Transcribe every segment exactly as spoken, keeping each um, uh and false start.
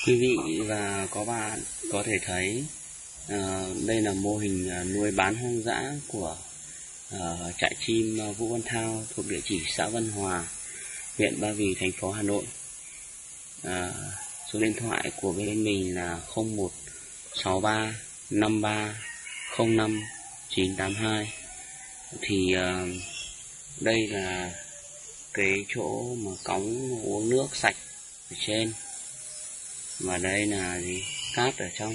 Quý vị và có bạn có thể thấy uh, đây là mô hình uh, nuôi bán hoang dã của uh, trại chim uh, Vũ Văn Thao thuộc địa chỉ xã Vân Hòa, huyện Ba Vì, thành phố Hà Nội. Uh, số điện thoại của bên mình là không một sáu ba năm ba không năm chín tám hai. Thì uh, đây là cái chỗ mà cống uống nước sạch ở trên, và đây là gì? Cát ở trong.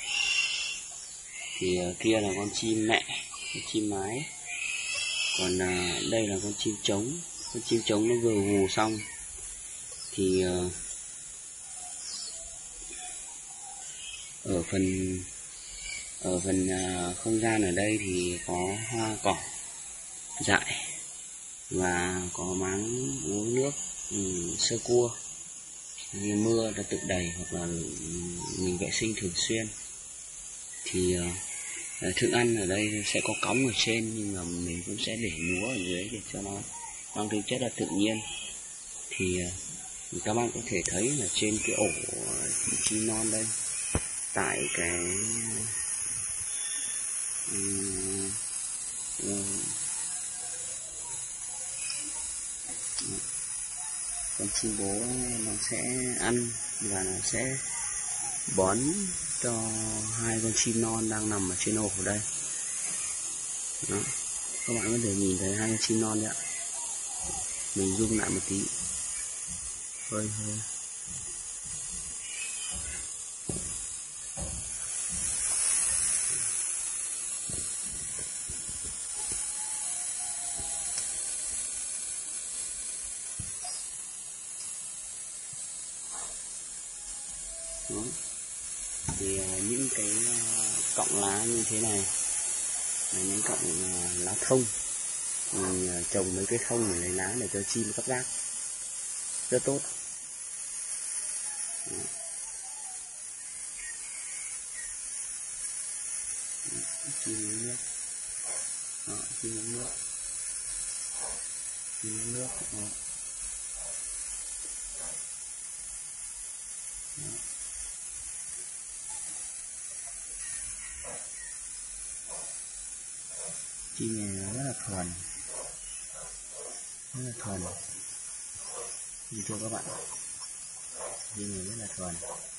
Thì uh, kia là con chim mẹ, con chim mái. Còn uh, đây là con chim trống. Con chim trống nó vừa ngủ xong thì uh, ở phần ở phần uh, không gian ở đây thì có hoa cỏ dại và có máng uống nước um, sơ cua. Khi mưa đã tự đầy hoặc là mình vệ sinh thường xuyên. Thì uh, thức ăn ở đây sẽ có cống ở trên, nhưng mà mình cũng sẽ để lúa ở dưới để cho nó mang tính chất là tự nhiên. Thì uh, các bạn có thể thấy là trên cái ổ chim non đây, tại cái um, uh, con chim bố nó sẽ ăn và nó sẽ bón cho hai con chim non đang nằm ở trên ổ ở đây. Đó, các bạn có thể nhìn thấy hai con chim non đấy ạ. Mình zoom lại một tí, hơi hơi đó. Thì uh, những cái uh, cọng lá như thế này là những cọng uh, lá thông. Mình uh, trồng mấy cái thông để lấy lá để cho chim cắp rác, rất tốt. Đó. Chim uống nước. Đó, chim uống nước. Chim uống nước. Đó. Đó. Chim này rất là thuần, rất là thuần. Nhìn thưa các bạn, chim này rất là thuần.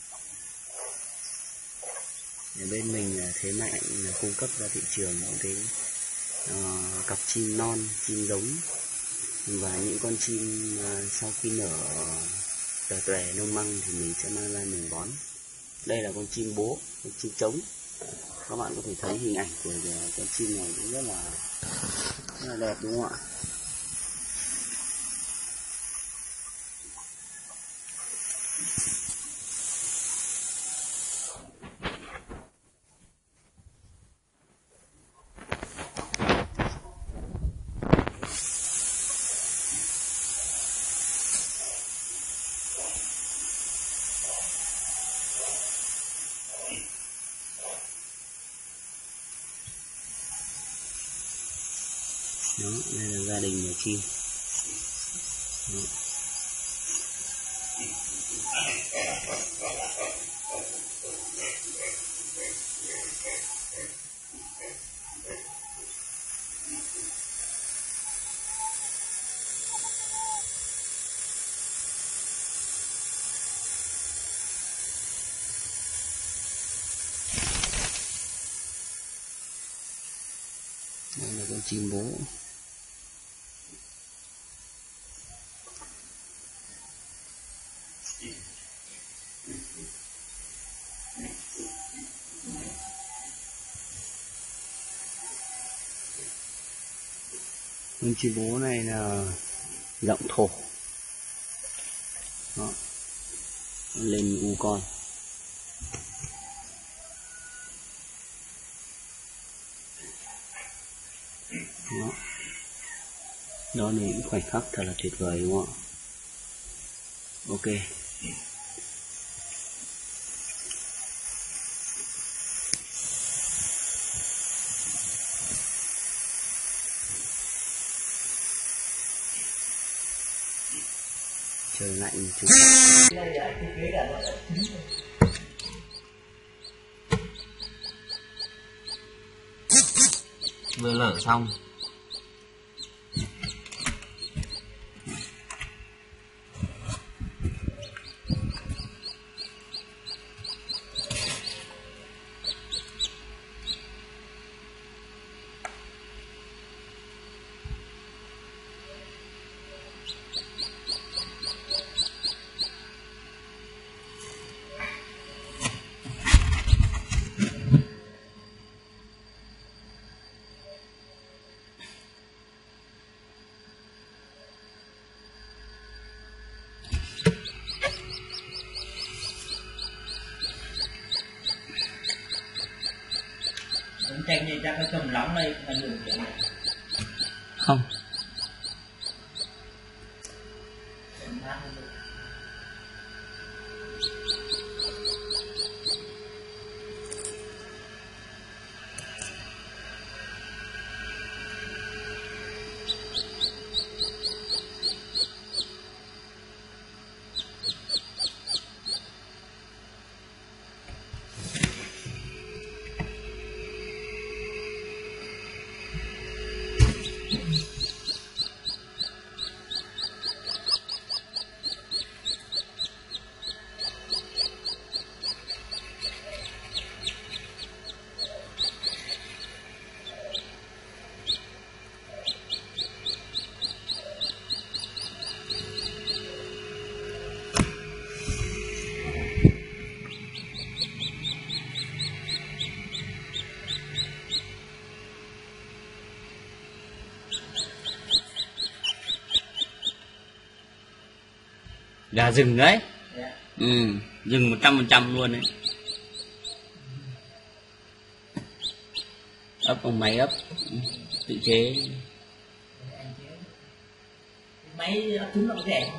Ở bên mình là thế mạnh là cung cấp ra thị trường những cái uh, cặp chim non, chim giống và những con chim uh, sau khi nở tòe tòe nông măng thì mình sẽ mang ra mình bón. Đây là con chim bố, con chim trống. Các bạn có thể thấy hình ảnh của con chim này cũng rất là rất là đẹp, đúng không ạ? Đó, đây là gia đình nhà chim. Đó. Đây là con chim bố. Con chim bố này là giọng thổ. Đó, lên u con. Đó, đó là những khoảnh khắc thật là tuyệt vời, đúng không ạ? Ok. trời lạnh một chút. Vừa lở xong. Chanh này chắc nó trồng lóng đây là đường kiểu không. Gà rừng đấy. Yeah. Ừ, rừng một trăm phần trăm luôn đấy. Ấp bằng máy ấp tự chế. Máy ấp trứng nó có rẻ.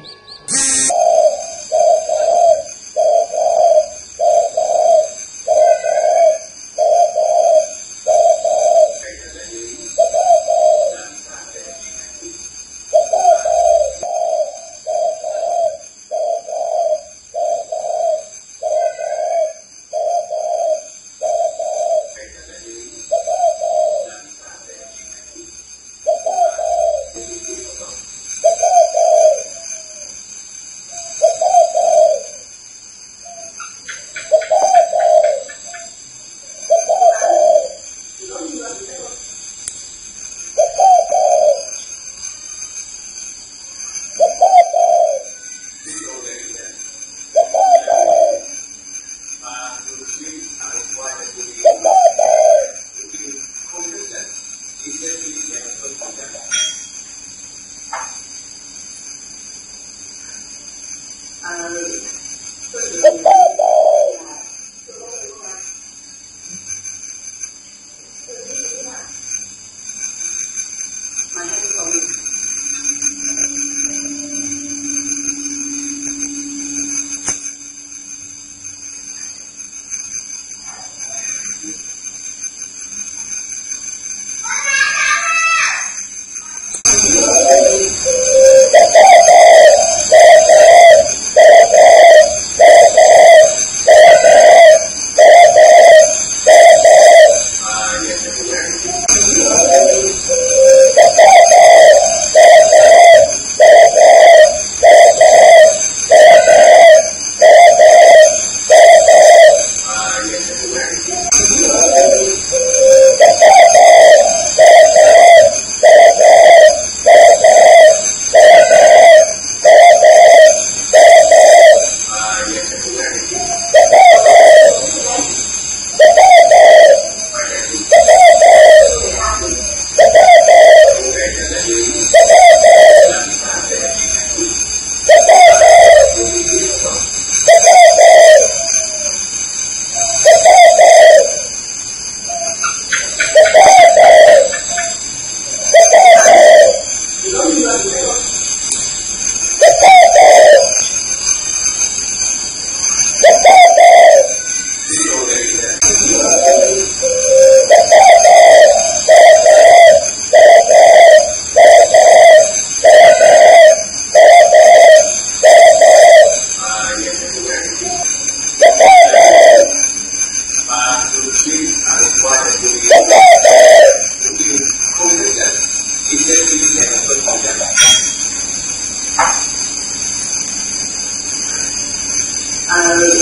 để nó tuân thủ cho bạn. À,